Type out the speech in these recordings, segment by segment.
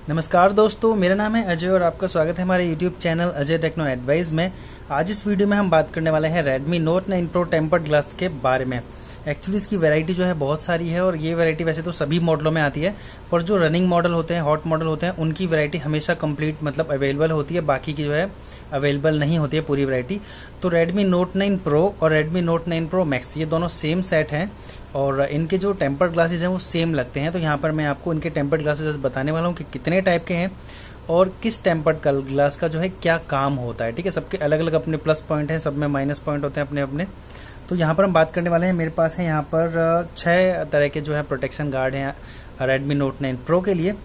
नमस्कार दोस्तों, मेरा नाम है अजय और आपका स्वागत है हमारे YouTube channel Ajay Techno Advice में। आज इस वीडियो में हम बात करने वाले हैं Redmi Note 9 Pro tempered glass के बारे में। एक्चुअली इसकी वैरायटी जो है बहुत सारी है और ये वैरायटी वैसे तो सभी मॉडलों में आती है, पर जो रनिंग मॉडल होते हैं, हॉट मॉडल होते हैं, उनकी वैरायटी हमेशा कंप्लीट मतलब अवेलेबल होती है, बाकी की जो है अवेलेबल नहीं होती है पूरी वैरायटी। तो Redmi Note 9 Pro और Redmi Note 9 Pro Max ये दोनों सेम सेट हैं और इनके जो टेम्पर्ड ग्लासेस हैं वो सेम लगते हैं। तो यहाँ पर मैं आपको इनके टेम्पर्ड ग्लासेस बताने वाला हूँ कि कितने टाइप के हैं और किस टेम्पर्ड ग्लास का जो है क्या काम होता है। ठीक है, सबके अलग अलग अपने प्लस पॉइंट हैं, सब में माइनस पॉइंट होते हैं अपने अपने। तो यहाँ पर हम बात करने वाले हैं, मेरे पास है यहाँ पर 6 तरह के जो है प्रोटेक्शन गार्ड हैं Redmi Note 9 Pro के लिए।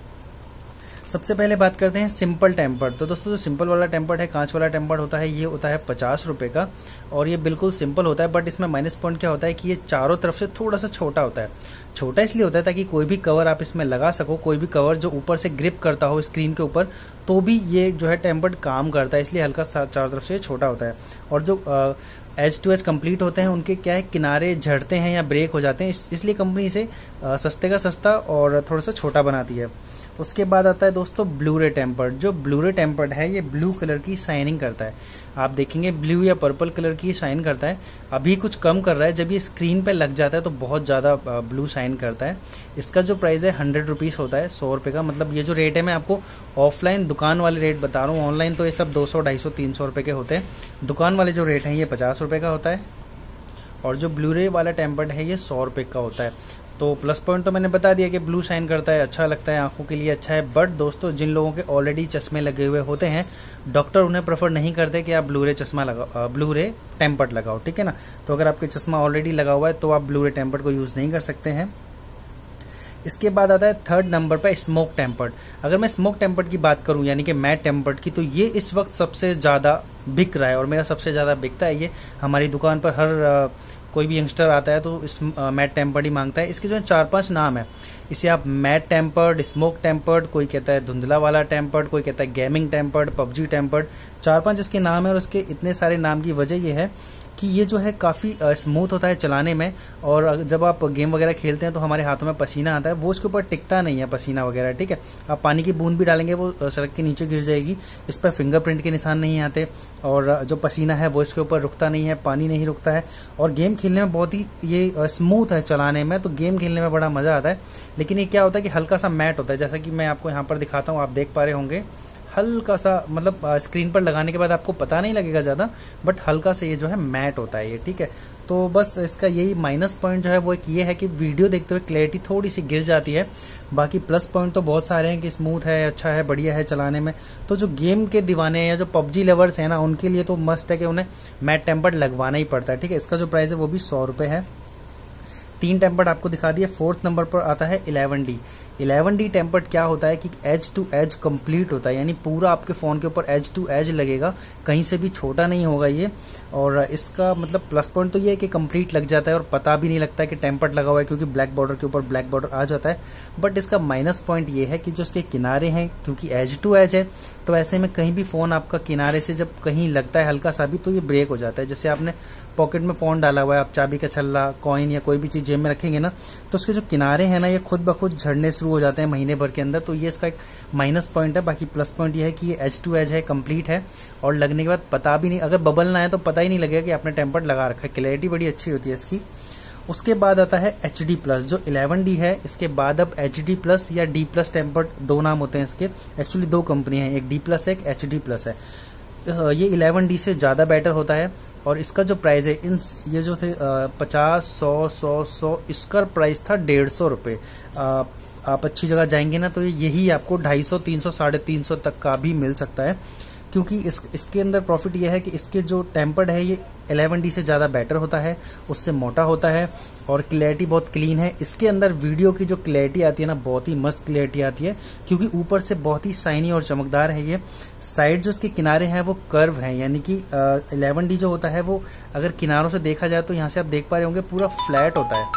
सबसे पहले बात करते हैं सिंपल टेम्पर्ड। तो दोस्तों जो सिंपल वाला टेम्पर्ड है, कांच वाला टेम्पर्ड होता है, ये होता है 50 रुपए का और ये बिल्कुल सिंपल होता है। बट इसमें माइनस पॉइंट क्या होता है कि ये चारों तरफ से थोड़ा सा छोटा होता है। छोटा इसलिए होता है ताकि कोई भी कवर आप इसमें लगा सको, कोई भी कवर जो ऊपर से ग्रिप करता हो स्क्रीन के ऊपर, तो भी ये जो है टेम्पर्ड काम करता है, इसलिए हल्का चारों तरफ से छोटा होता है। और जो एज टू एज कंप्लीट होते हैं उनके क्या है, किनारे झड़ते हैं या ब्रेक हो जाते हैं, इसलिए कंपनी इसे सस्ते का सस्ता और थोड़ा सा छोटा बनाती है। उसके बाद आता है दोस्तों ब्लू-रे टेम्पर्ड। जो ब्लू-रे टेम्पर्ड है ये ब्लू कलर की शाइनिंग करता है। आप देखेंगे ब्लू या पर्पल कलर की शाइन करता है। अभी कुछ कम कर रहा है, जब ये स्क्रीन पे लग जाता है तो बहुत ज्यादा ब्लू शाइन करता है। इसका जो प्राइस है 100 रुपीज होता है, 100 रुपए का। मतलब ये जो रेट है मैं आपको ऑफलाइन दुकान वाले रेट बता रहा हूँ, ऑनलाइन तो ये सब 200, 250, 300 रुपए के होते हैं। दुकान वाले जो रेट है ये 50 रुपए का होता है और जो ब्लू-रे वाला टेम्पर्ड है ये 100 रुपए का होता है। तो प्लस पॉइंट तो मैंने बता दिया कि ब्लू शाइन करता है, अच्छा लगता है, आंखों के लिए अच्छा है। बट दोस्तों जिन लोगों के ऑलरेडी चश्मे लगे हुए होते हैं, डॉक्टर उन्हें प्रेफर नहीं करते कि आप ब्लू-रे चश्मा लगाओ, ब्लू-रे टेम्पर्ड लगाओ। ठीक है ना, तो अगर आपके चश्मा ऑलरेडी लगा हुआ है तो आप ब्लू-रे टेम्पर्ड को यूज नहीं कर सकते हैं। इसके बाद आता है 3rd नंबर पर स्मोक टेम्पर्ड। अगर मैं स्मोक टेम्पर्ड की बात करूं यानी कि मैट टेम्पर्ड की, तो ये इस वक्त सबसे ज्यादा बिक रहा है और मेरा सबसे ज्यादा बिकता है। ये हमारी दुकान पर हर कोई भी यंगस्टर आता है तो इस मैट टेम्पर्ड ही मांगता है। इसके जो है 4-5 नाम है। इसे आप मैट टेम्पर्ड, स्मोक टेम्पर्ड, कोई कहता है धुंधला वाला टेम्पर्ड, कोई कहता है गेमिंग टेम्पर्ड, पबजी टेम्पर्ड, 4-5 इसके नाम है। और इसके इतने सारे नाम की वजह यह है कि ये जो है काफी स्मूथ होता है चलाने में और जब आप गेम वगैरह खेलते हैं तो हमारे हाथों में पसीना आता है, वो इसके ऊपर टिकता नहीं है पसीना वगैरह। ठीक है, आप पानी की बूंद भी डालेंगे वो सड़क के नीचे गिर जाएगी। इस पर फिंगरप्रिंट के निशान नहीं आते और जो पसीना है वो इसके ऊपर रुकता नहीं है, पानी नहीं रुकता है और गेम खेलने में बहुत ही ये स्मूथ है चलाने में, तो गेम खेलने में बड़ा मजा आता है। लेकिन ये क्या होता है कि हल्का सा मैट होता है, जैसा कि मैं आपको यहाँ पर दिखाता हूँ, आप देख पा रहे होंगे। हल्का सा मतलब स्क्रीन पर लगाने के बाद आपको पता नहीं लगेगा ज्यादा, बट हल्का से ये जो है मैट होता है ये। ठीक है, तो बस इसका यही माइनस पॉइंट जो है वो एक ये है कि वीडियो देखते हुए क्लैरिटी थोड़ी सी गिर जाती है। बाकी प्लस पॉइंट तो बहुत सारे हैं कि स्मूथ है, अच्छा है, बढ़िया है चलाने में। तो जो गेम के दीवाने या जो पबजी लवर्स है ना, उनके लिए तो मस्त है कि उन्हें मैट टेम्पर्ड लगवाना ही पड़ता है। ठीक है, इसका जो प्राइस है वो भी 100 रुपए है। 3 टेम्पर्ड आपको दिखा दिए। 4th नंबर पर आता है 11D। 11D टेम्पर्ड क्या होता है कि एज टू एज कंप्लीट होता है, यानी पूरा आपके फोन के ऊपर एज टू एज लगेगा, कहीं से भी छोटा नहीं होगा ये। और इसका मतलब प्लस पॉइंट तो ये है कि कंप्लीट लग जाता है और पता भी नहीं लगता है कि टेम्पर्ड लगा हुआ है, क्योंकि ब्लैक बॉर्डर के ऊपर ब्लैक बॉर्डर आ जाता है। बट इसका माइनस पॉइंट ये है कि जो इसके किनारे हैं, क्योंकि एज टू एज है, तो ऐसे में कहीं भी फोन आपका किनारे से जब कहीं लगता है हल्का सा भी तो ये ब्रेक हो जाता है। जैसे आपने पॉकेट में फोन डाला हुआ है, आप चाबी का छल्ला, कॉइन या कोई भी चीज जेब में रखेंगे ना, तो उसके जो किनारे हैं ना ये खुद ब खुद झड़ने शुरू हो जाते हैं महीने भर के अंदर। तो ये इसका एक माइनस पॉइंट है। बाकी प्लस पॉइंट ये है कि ये एज टू एज है, कंप्लीट है और लगने के बाद पता भी नहीं, अगर बबल ना है तो पता ही नहीं लगेगा कि आपने टेम्पर्ड लगा रखा है। क्लैरिटी बड़ी अच्छी होती है इसकी। उसके बाद आता है HD प्लस। जो 11D है इसके बाद अब HD प्लस या D प्लस टेम्पर्ड, 2 नाम होते हैं इसके। एक्चुअली 2 कंपनी है, एक D प्लस है, एक HD प्लस है। ये 11D से ज्यादा बेटर होता है और इसका जो प्राइस है, इन ये जो थे 50, 100, इसका प्राइस था 150 रुपए। आप अच्छी जगह जाएंगे ना तो यही आपको 250, 300, 350 तक का भी मिल सकता है। क्योंकि इसके अंदर प्रॉफिट ये है कि इसके जो टेम्पर्ड है ये 11D से ज्यादा बेटर होता है, उससे मोटा होता है और क्लैरिटी बहुत क्लीन है। इसके अंदर वीडियो की जो क्लैरिटी आती है ना, बहुत ही मस्त क्लैरिटी आती है, क्योंकि ऊपर से बहुत ही शाइनी और चमकदार है ये। साइड जो इसके किनारे हैं वो कर्व हैं, यानी कि 11D जो होता है वो अगर किनारों से देखा जाए तो यहाँ से आप देख पा रहे होंगे पूरा फ्लैट होता है।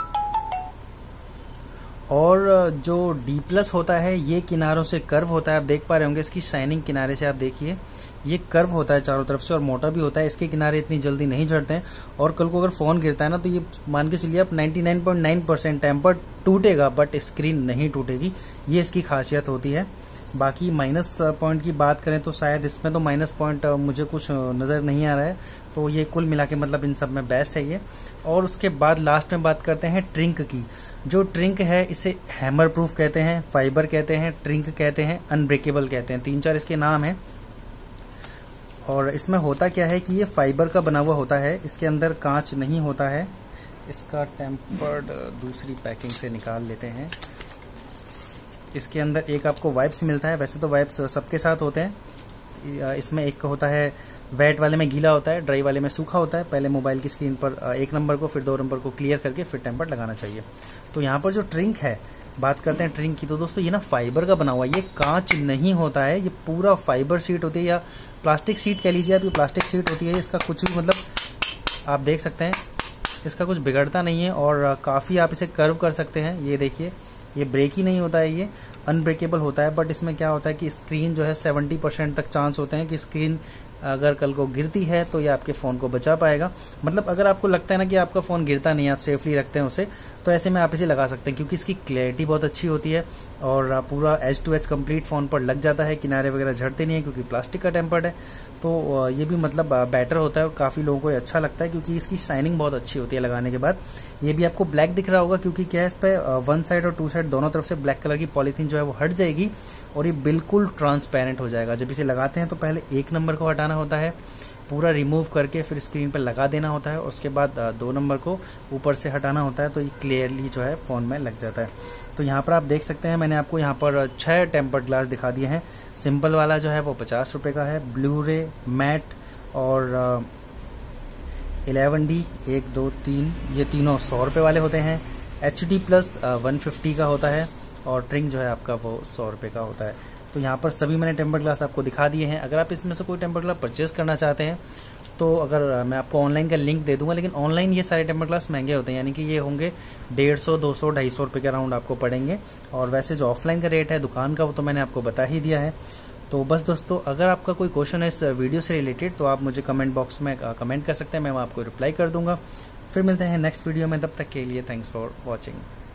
और जो D प्लस होता है ये किनारों से कर्व होता है, आप देख पा रहे होंगे इसकी शाइनिंग किनारे से, आप देखिए ये कर्व होता है चारों तरफ से और मोटा भी होता है। इसके किनारे इतनी जल्दी नहीं झड़ते हैं और कल को अगर फोन गिरता है ना तो ये मान के चलिए आप 99.9% टेम्पर्ड टूटेगा बट स्क्रीन नहीं टूटेगी। ये इसकी खासियत होती है। बाकी माइनस पॉइंट की बात करें तो शायद इसमें तो माइनस पॉइंट मुझे कुछ नज़र नहीं आ रहा है, तो ये कुल मिला के मतलब इन सब में बेस्ट है ये। और उसके बाद लास्ट में बात करते हैं ट्रिंक की। जो ट्रिंक है इसे हैमर प्रूफ कहते हैं, फाइबर कहते हैं, ट्रिंक कहते हैं, अनब्रेकेबल कहते हैं, 3-4 इसके नाम हैं। और इसमें होता क्या है कि ये फाइबर का बना हुआ होता है, इसके अंदर कांच नहीं होता है। इसका टेम्पर्ड दूसरी पैकिंग से निकाल लेते हैं। इसके अंदर एक आपको वाइप्स मिलता है, वैसे तो वाइप्स सबके साथ होते हैं। इसमें एक होता है वेट वाले में गीला होता है, ड्राई वाले में सूखा होता है। पहले मोबाइल की स्क्रीन पर 1 नंबर को फिर 2 नंबर को क्लियर करके फिर टेम्पर्ड लगाना चाहिए। तो यहाँ पर जो ट्रिंक है, बात करते हैं ट्रिंक की, तो दोस्तों ये ना फाइबर का बना हुआ है, ये कांच नहीं होता है, ये पूरा फाइबर शीट होती है या प्लास्टिक शीट कह लीजिए आप, ये प्लास्टिक शीट होती है। इसका कुछ भी मतलब आप देख सकते हैं इसका कुछ बिगड़ता नहीं है और काफ़ी आप इसे कर्व कर सकते हैं। ये देखिए ये ब्रेक ही नहीं होता है, ये अनब्रेकेबल होता है। बट इसमें क्या होता है कि स्क्रीन जो है 70% तक चांस होते हैं कि स्क्रीन अगर कल को गिरती है तो ये आपके फ़ोन को बचा पाएगा। मतलब अगर आपको लगता है ना कि आपका फ़ोन गिरता नहीं है, आप सेफली रखते हैं उसे, तो ऐसे में आप इसे लगा सकते हैं क्योंकि इसकी क्लैरिटी बहुत अच्छी होती है और पूरा edge to edge complete phone पर लग जाता है, किनारे वगैरह झड़ते नहीं है क्योंकि प्लास्टिक का टेम्पर्ड है। तो ये भी मतलब बेटर होता है और काफ़ी लोगों को अच्छा लगता है क्योंकि इसकी शाइनिंग बहुत अच्छी होती है लगाने के बाद। ये भी आपको ब्लैक दिख रहा होगा क्योंकि क्या है, इस पर 1 साइड और 2 साइड दोनों तरफ से ब्लैक कलर की पॉलीथीन जो है वो हट जाएगी और ये बिल्कुल ट्रांसपेरेंट हो जाएगा। जब इसे लगाते हैं तो पहले 1 नंबर को हटाना होता है, पूरा रिमूव करके फिर स्क्रीन पर लगा देना होता है, उसके बाद 2 नंबर को ऊपर से हटाना होता है, तो ये क्लियरली जो है फ़ोन में लग जाता है। तो यहाँ पर आप देख सकते हैं मैंने आपको यहाँ पर 6 टेम्पर्ड ग्लास दिखा दिए हैं। सिंपल वाला जो है वो 50 रुपये का है, ब्लू रे, मैट और 11D 1, 2, 3 ये तीनों 100 रुपये वाले होते हैं। HD प्लस 150 का होता है और ट्रिंक जो है आपका वो 100 रुपये का होता है। तो यहाँ पर सभी मैंने टेम्पर्ड ग्लास आपको दिखा दिए हैं। अगर आप इसमें से कोई टेम्पर्ड ग्लास परचेज करना चाहते हैं तो अगर मैं आपको ऑनलाइन का लिंक दे दूंगा, लेकिन ऑनलाइन ये सारे टेम्पर्ड ग्लास महंगे होते हैं, यानी कि ये होंगे 150, 200, 250 रुपये के अराउंड आपको पड़ेंगे। और वैसे जो ऑफलाइन का रेट है दुकान का वो तो मैंने आपको बता ही दिया है। तो बस दोस्तों, अगर आपका कोई क्वेश्चन है इस वीडियो से रिलेटेड तो आप मुझे कमेंट बॉक्स में कमेंट कर सकते हैं, मैं आपको रिप्लाई कर दूंगा। फिर मिलते हैं नेक्स्ट वीडियो में, तब तक के लिए थैंक्स फॉर वॉचिंग।